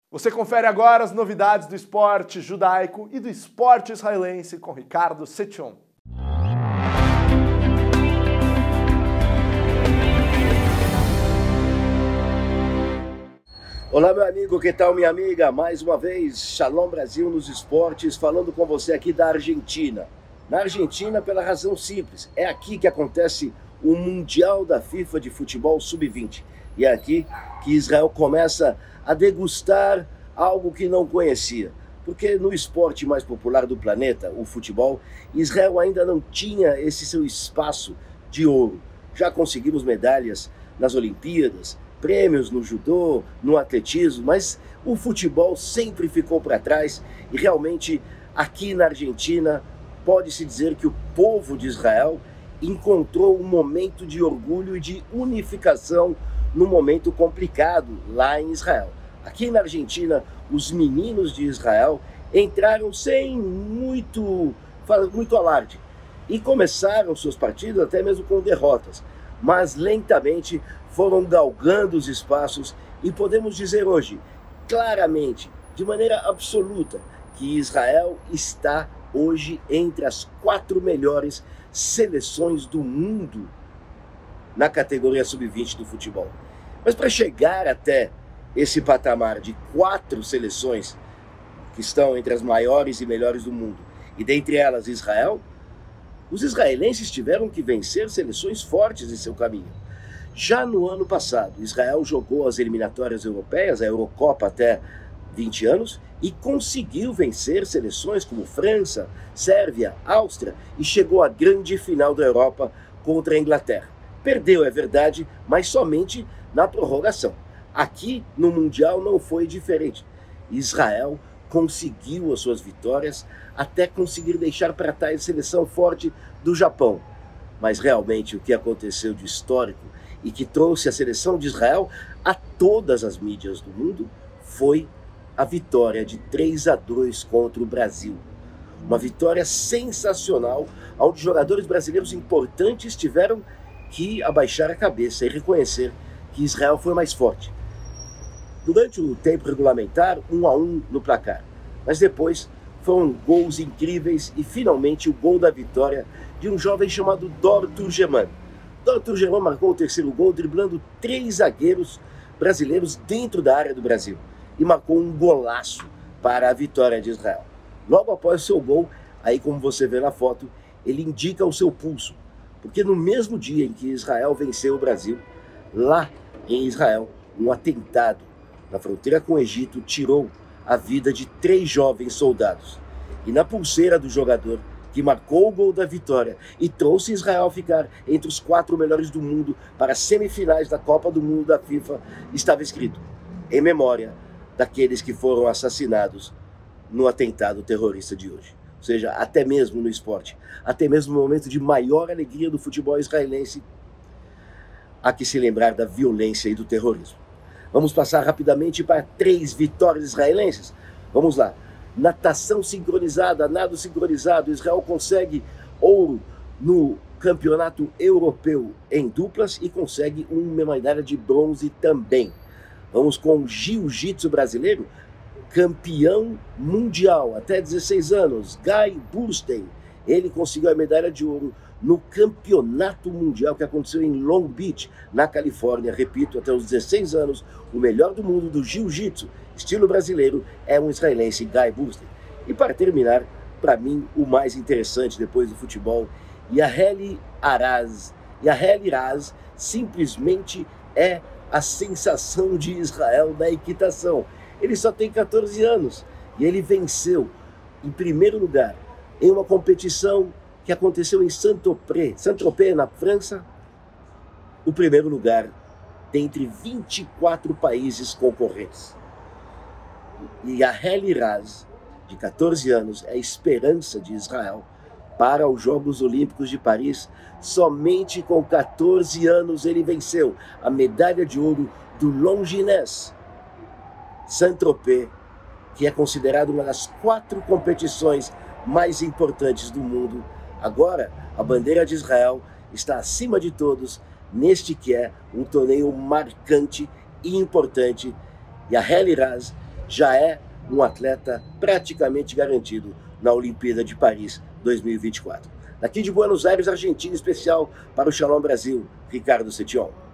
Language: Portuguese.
Você confere agora as novidades do esporte judaico e do esporte israelense com Ricardo Setion. Olá, meu amigo, que tal, minha amiga? Mais uma vez, Shalom Brasil nos esportes, falando com você aqui da Argentina. Na Argentina, pela razão simples, é aqui que acontece o Mundial da FIFA de Futebol Sub-20. E é aqui que Israel começa a degustar algo que não conhecia. Porque no esporte mais popular do planeta, o futebol, Israel ainda não tinha esse seu espaço de ouro. Já conseguimos medalhas nas Olimpíadas, prêmios no judô, no atletismo, mas o futebol sempre ficou para trás e realmente aqui na Argentina pode-se dizer que o povo de Israel encontrou um momento de orgulho e de unificação num momento complicado lá em Israel. Aqui na Argentina, os meninos de Israel entraram sem muito alarde e começaram suas partidas até mesmo com derrotas, mas lentamente foram galgando os espaços e podemos dizer hoje, claramente, de maneira absoluta, que Israel está hoje entre as 4 melhores seleções do mundo na categoria sub-20 do futebol. Mas para chegar até esse patamar de 4 seleções que estão entre as maiores e melhores do mundo, e dentre elas Israel, os israelenses tiveram que vencer seleções fortes em seu caminho. Já no ano passado, Israel jogou as eliminatórias europeias, a Eurocopa até 20 anos, e conseguiu vencer seleções como França, Sérvia, Áustria, e chegou à grande final da Europa contra a Inglaterra. Perdeu, é verdade, mas somente na prorrogação. Aqui no Mundial não foi diferente. Israel conseguiu as suas vitórias até conseguir deixar para trás a seleção forte do Japão. Mas realmente o que aconteceu de histórico e que trouxe a seleção de Israel a todas as mídias do mundo foi a vitória de 3-2 contra o Brasil. Uma vitória sensacional, onde jogadores brasileiros importantes tiveram que abaixar a cabeça e reconhecer que Israel foi mais forte. Durante o tempo regulamentar, 1-1 no placar. Mas depois foram gols incríveis e finalmente o gol da vitória de um jovem chamado Dor Turgeman. Dor Turgeman marcou o terceiro gol driblando 3 zagueiros brasileiros dentro da área do Brasil e marcou um golaço para a vitória de Israel. Logo após o seu gol, aí como você vê na foto, ele indica o seu pulso, porque no mesmo dia em que Israel venceu o Brasil, lá em Israel, um atentado na fronteira com o Egito tirou a vida de 3 jovens soldados. E na pulseira do jogador que marcou o gol da vitória e trouxe Israel a ficar entre os 4 melhores do mundo para as semifinais da Copa do Mundo da FIFA, estava escrito: em memória daqueles que foram assassinados no atentado terrorista de hoje. Ou seja, até mesmo no esporte, até mesmo no momento de maior alegria do futebol israelense, há que se lembrar da violência e do terrorismo. Vamos passar rapidamente para 3 vitórias israelenses. Vamos lá. Natação sincronizada, nado sincronizado. Israel consegue ouro no campeonato europeu em duplas e consegue uma medalha de bronze também. Vamos com o jiu-jitsu brasileiro, campeão mundial até 16 anos, Guy Burstein. Ele conseguiu a medalha de ouro no campeonato mundial que aconteceu em Long Beach, na Califórnia. Repito, até os 16 anos, o melhor do mundo do jiu-jitsu, estilo brasileiro, é um israelense, Guy Burstein. E para terminar, para mim, o mais interessante depois do futebol, Yaeli Raz. Yaeli Raz simplesmente é a sensação de Israel na equitação. Ele só tem 14 anos e ele venceu em primeiro lugar em uma competição que aconteceu em Saint-Tropez, na França, o primeiro lugar dentre 24 países concorrentes. E a Yaeli Raz, de 14 anos, é a esperança de Israel para os Jogos Olímpicos de Paris. Somente com 14 anos ele venceu a medalha de ouro do Longines Saint-Tropez, que é considerado uma das 4 competições mais importantes do mundo. Agora, a bandeira de Israel está acima de todos neste que é um torneio marcante e importante. E a Yaeli Raz já é um atleta praticamente garantido na Olimpíada de Paris 2024. Daqui de Buenos Aires, Argentina, especial para o Shalom Brasil, Ricardo Setion.